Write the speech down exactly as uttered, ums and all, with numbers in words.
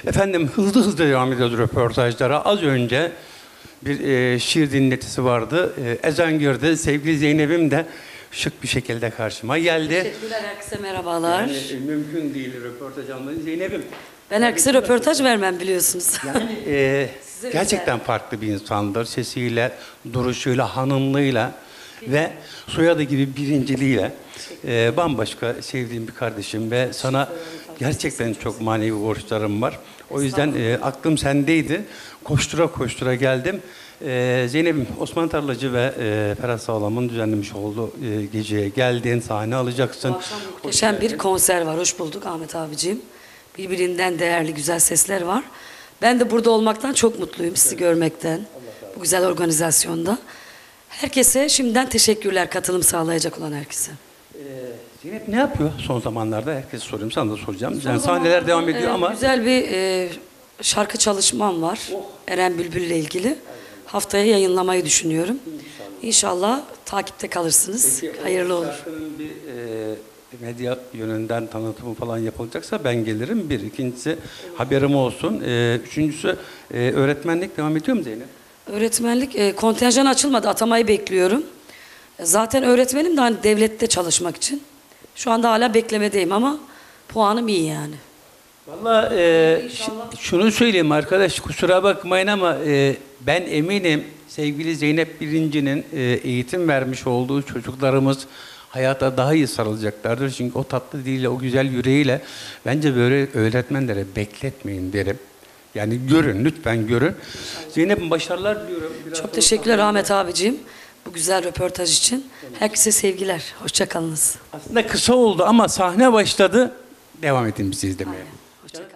Efendim hızlı hızlı devam ediyoruz röportajlara. Az önce bir e, şiir dinletisi vardı. E, ezan girdi. Sevgili Zeynep'im de şık bir şekilde karşıma geldi. Teşekkürler, herkese merhabalar. Yani, e, mümkün değil röportaj almayı. Zeynep'im. Ben herkese röportaj vermem biliyorsunuz. Yani e, Size gerçekten özel. farklı bir insandır. Sesiyle, duruşuyla, hanımlığıyla ve soyadı gibi birinciliğiyle e, bambaşka sevdiğim bir kardeşim ve sana gerçekten çok manevi borçlarım var. O yüzden e, aklım sendeydi. Koştura koştura geldim. E, Zeynep'im, Osman Tarlacı ve e, Ferhat Sağlam'ın düzenlemiş olduğu e, geceye geldin, sahne alacaksın. Bu akşam muhteşem bir konser var. Hoş bulduk Ahmet abiciğim. Birbirinden değerli güzel sesler var. Ben de burada olmaktan çok mutluyum, sizi görmekten. Bu güzel organizasyonda. Herkese şimdiden teşekkürler, katılım sağlayacak olan herkese. Ee, Zeynep ne yapıyor son zamanlarda? Herkes soruyorum, sana da soracağım. Son Yani sahneler zamanlarda, devam ediyor e, ama... Güzel bir e, şarkı çalışmam var. Eren Bülbül'le ilgili. Haftaya yayınlamayı düşünüyorum. İnşallah takipte kalırsınız. Peki, o Hayırlı olur. şarkının bir e, medya yönünden tanıtımı falan yapılacaksa ben gelirim. Bir. İkincisi haberim olsun. E, üçüncüsü e, öğretmenlik devam ediyor mu Zeynep? Öğretmenlik, e, kontenjan açılmadı. Atamayı bekliyorum. E, zaten öğretmenim de hani devlette çalışmak için. Şu anda hala beklemedeyim ama puanım iyi yani. Vallahi e, İnşallah. ş- şunu söyleyeyim arkadaş, kusura bakmayın ama e, ben eminim sevgili Zeynep Birinci'nin e, eğitim vermiş olduğu çocuklarımız hayata daha iyi sarılacaklardır. Çünkü o tatlı diliyle, o güzel yüreğiyle bence böyle öğretmenlere bekletmeyin derim. Yani görün, lütfen görün. Zeynep'im başarılar diliyorum. Biraz Çok sonra teşekkürler sahne- Ahmet abiciğim. Bu güzel röportaj için. Herkese sevgiler. Hoşça kalınız. Aslında kısa oldu ama sahne başladı. Devam edin bizi izlemeye. Hoşça kalın.